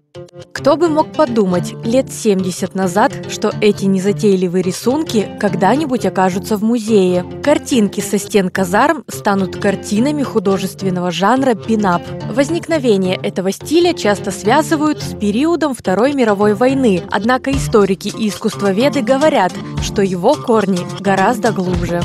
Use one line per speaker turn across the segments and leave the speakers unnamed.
Кто бы мог подумать лет 70 назад, что эти незатейливые рисунки когда-нибудь окажутся в музее. Картинки со стен казарм станут картинами художественного жанра пин-ап. Возникновение этого стиля часто связывают с периодом Второй мировой войны, однако историки и искусствоведы говорят, что его корни гораздо глубже.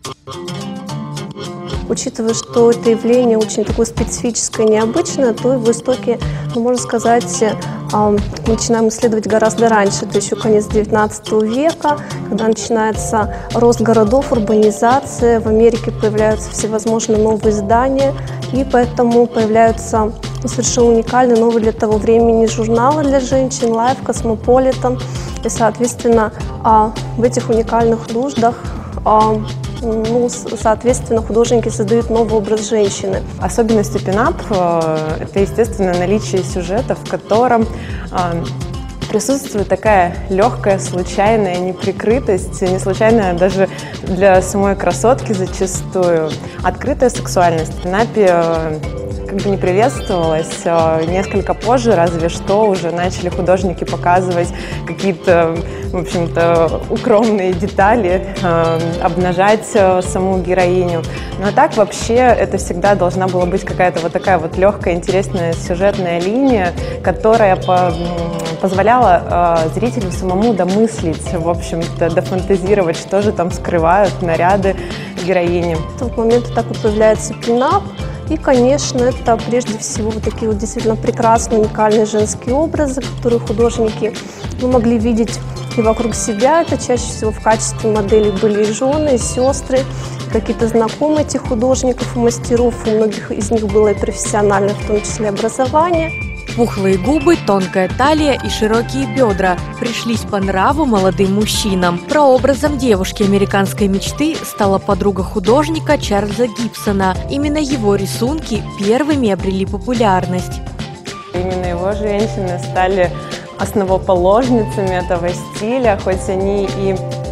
Учитывая, что это явление очень такое специфическое, необычное, то его истоки, можно сказать, начинаем исследовать гораздо раньше. Это еще конец XIX века, когда начинается рост городов, урбанизация. В Америке появляются всевозможные новые здания, и поэтому появляются совершенно уникальные, новые для того времени журналы для женщин, Life, Cosmopolitan. И, соответственно, в этих уникальных нуждах соответственно, художники создают новый образ женщины.
Особенностью пин-ап – это, естественно, наличие сюжета, в котором присутствует такая легкая, случайная неприкрытость, не случайная даже для самой красотки зачастую. Открытая сексуальность в пин-апе как бы не приветствовалась. Несколько позже, разве что, уже начали художники показывать какие-то, в общем-то, укромные детали, обнажать саму героиню. Но так вообще это всегда должна была быть какая-то вот такая вот легкая, интересная сюжетная линия, которая позволяла зрителю самому домыслить, в общем-то, дофантазировать, что же там скрывают наряды героини.
В тот момент так вот появляется пин-ап. И, конечно, это прежде всего вот такие вот действительно прекрасные, уникальные женские образы, которые художники могли видеть и вокруг себя. Это чаще всего в качестве моделей были и жены, и сестры, какие-то знакомые этих художников и мастеров. У многих из них было и профессиональное, в том числе, образование.
Пухлые губы, тонкая талия и широкие бедра пришлись по нраву молодым мужчинам. Прообразом девушки американской мечты стала подруга художника Чарльза Гибсона. Именно его рисунки первыми обрели популярность.
Именно его женщины стали основоположницами этого стиля, хоть они и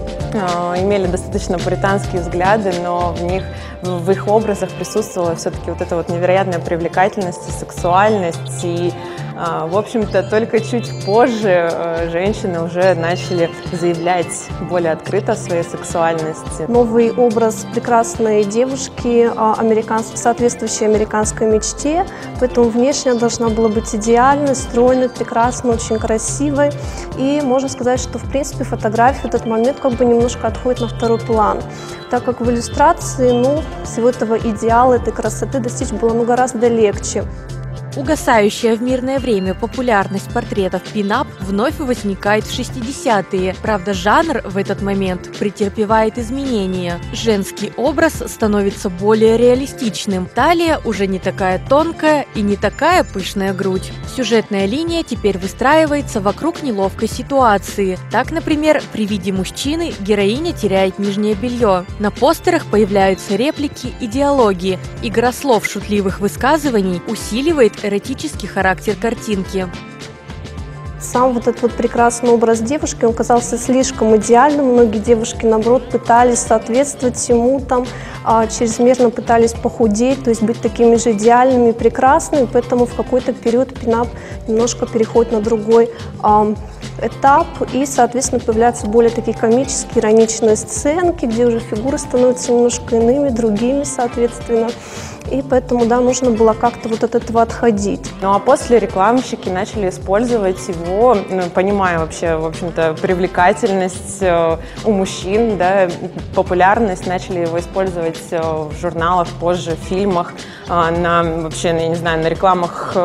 имели достаточно пуританские взгляды, но в их образах присутствовала все-таки вот эта вот невероятная привлекательность и сексуальность. И, в общем-то, только чуть позже женщины уже начали заявлять более открыто о своей сексуальности.
Новый образ прекрасной девушки, соответствующей американской мечте, поэтому внешне она должна была быть идеальной, стройной, прекрасной, очень красивой. И можно сказать, что, в принципе, фотография в этот момент как бы немножко отходит на второй план, так как в иллюстрации, всего этого идеала, этой красоты достичь было гораздо легче.
Угасающая в мирное время популярность портретов пин-ап вновь возникает в 60-е. Правда, жанр в этот момент претерпевает изменения. Женский образ становится более реалистичным. Талия уже не такая тонкая и не такая пышная грудь. Сюжетная линия теперь выстраивается вокруг неловкой ситуации. Так, например, при виде мужчины героиня теряет нижнее белье. На постерах появляются реплики и диалоги. Игра слов шутливых высказываний усиливает эротический характер картинки.
Сам вот этот вот прекрасный образ девушки, он казался слишком идеальным. Многие девушки, наоборот, пытались соответствовать ему, чрезмерно пытались похудеть, то есть быть такими же идеальными, прекрасными. Поэтому в какой-то период пин-ап немножко переходит на другой этап, и, соответственно, появляются более такие комические, ироничные сценки, где уже фигуры становятся немножко иными, другими, соответственно. И поэтому, нужно было как-то вот от этого отходить.
Ну а после рекламщики начали использовать его, понимая вообще, в общем-то, привлекательность у мужчин, популярность, начали его использовать в журналах, позже в фильмах, на рекламах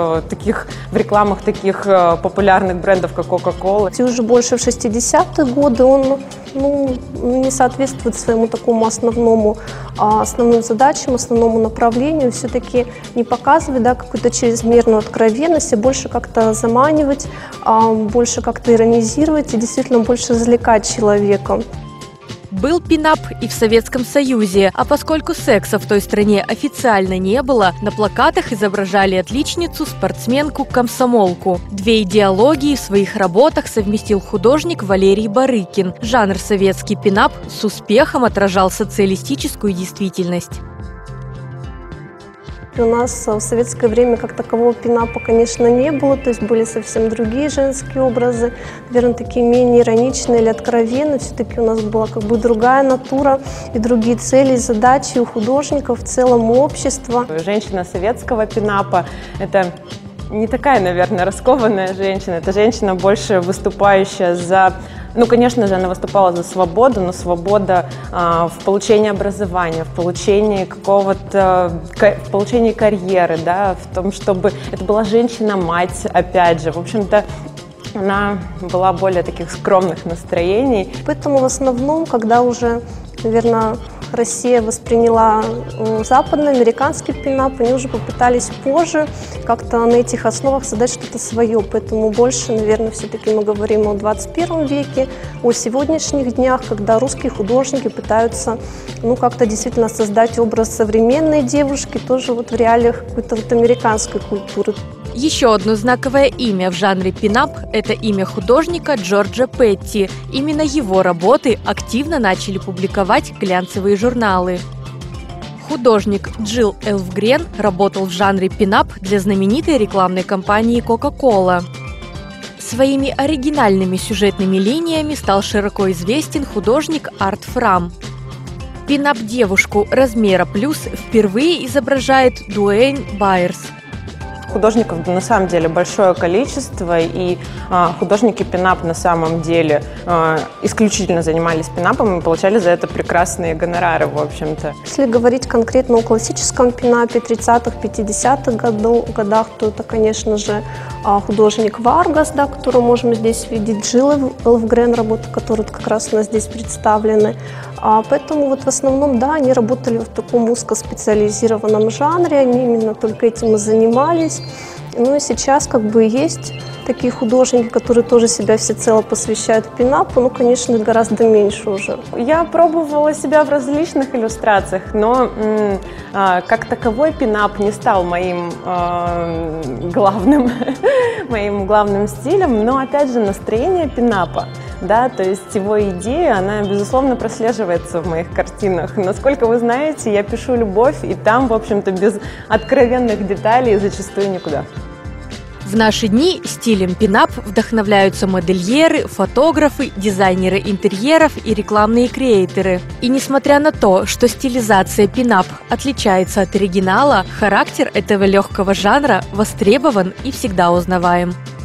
таких популярных брендов, как Coca-Cola.
И уже больше в 60-е годы он не соответствует своему такому основным задачам, основному направлению, все-таки не показывать какую-то чрезмерную откровенность, а больше как-то заманивать, больше как-то иронизировать и действительно больше развлекать человека.
Был пин-ап и в Советском Союзе, а поскольку секса в той стране официально не было, на плакатах изображали отличницу, спортсменку, комсомолку. Две идеологии в своих работах совместил художник Валерий Барыкин. Жанр советский пин-ап с успехом отражал социалистическую действительность.
у нас в советское время как такового пинапа, конечно, не было, то есть были совсем другие женские образы, наверное, такие менее ироничные или откровенные. Все-таки у нас была как бы другая натура и другие цели и задачи у художников, в целом у общества.
Женщина советского пинапа – это не такая, наверное, раскованная женщина, это женщина, больше выступающая за… Ну, конечно же, она выступала за свободу, но свобода в получении образования, в получении в получении карьеры, да, в том, чтобы это была женщина-мать, опять же. В общем-то, она была более таких скромных настроений.
Поэтому в основном, когда уже, наверное, Россия восприняла западноамериканский пинап, они уже попытались позже как-то на этих основах создать что-то свое. Поэтому больше, наверное, все-таки мы говорим о 21 веке, о сегодняшних днях, когда русские художники пытаются как-то действительно создать образ современной девушки, тоже вот в реалиях какой-то вот американской культуры.
Еще одно знаковое имя в жанре пинап – это имя художника Джорджа Петти. Именно его работы активно начали публиковать глянцевые журналы. Художник Джилл Элфгрен работал в жанре пинап для знаменитой рекламной кампании Coca-Cola. Своими оригинальными сюжетными линиями стал широко известен художник Арт Фрам. Пинап-девушку размера плюс впервые изображает Дуэйн Байерс.
Художников на самом деле большое количество, и художники пинап на самом деле исключительно занимались пинапом и получали за это прекрасные гонорары, в общем-то.
Если говорить конкретно о классическом пинапе 30-х, 50-х годах, то это, конечно же, художник Варгас, да, которого можем здесь видеть, Джилл Элфгрен, работы которые как раз у нас здесь представлены. Поэтому вот в основном, да, они работали в таком узкоспециализированном жанре, они именно только этим и занимались. Ну и сейчас как бы есть такие художники, которые тоже себя всецело посвящают пинапу, конечно, гораздо меньше уже.
Я пробовала себя в различных иллюстрациях, но как таковой пинап не стал моим главным стилем, но опять же настроение пинапа. Да, то есть его идея, она, безусловно, прослеживается в моих картинах. Насколько вы знаете, я пишу любовь, и там, в общем-то, без откровенных деталей зачастую никуда.
В наши дни стилем пинап вдохновляются модельеры, фотографы, дизайнеры интерьеров и рекламные креаторы. И несмотря на то, что стилизация пинап отличается от оригинала, характер этого легкого жанра востребован и всегда узнаваем.